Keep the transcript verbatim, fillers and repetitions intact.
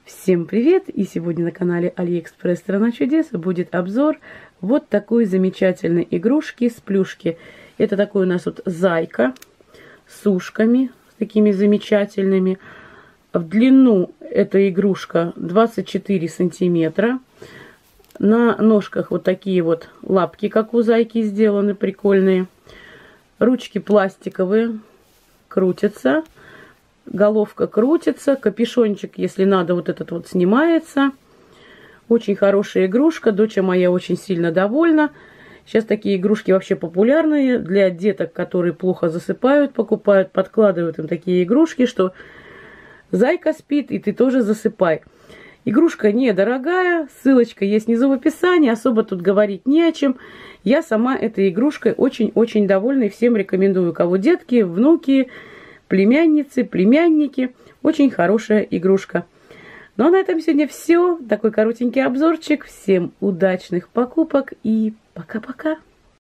Всем привет! И сегодня на канале Алиэкспресс Страна чудес будет обзор вот такой замечательной игрушки с плюшки. Это такой у нас вот зайка с ушками, такими замечательными. В длину эта игрушка двадцать четыре сантиметра. На ножках вот такие вот лапки, как у зайки, сделаны, прикольные. Ручки пластиковые, крутятся. Головка крутится, капюшончик, если надо, вот этот вот снимается. Очень хорошая игрушка, доча моя очень сильно довольна. Сейчас такие игрушки вообще популярные для деток, которые плохо засыпают, покупают, подкладывают им такие игрушки, что зайка спит, и ты тоже засыпай. Игрушка недорогая, ссылочка есть внизу в описании, особо тут говорить не о чем. Я сама этой игрушкой очень-очень довольна и всем рекомендую, у кого детки, внуки, племянницы, племянники. Очень хорошая игрушка. Ну а на этом сегодня все. Такой коротенький обзорчик. Всем удачных покупок и пока-пока.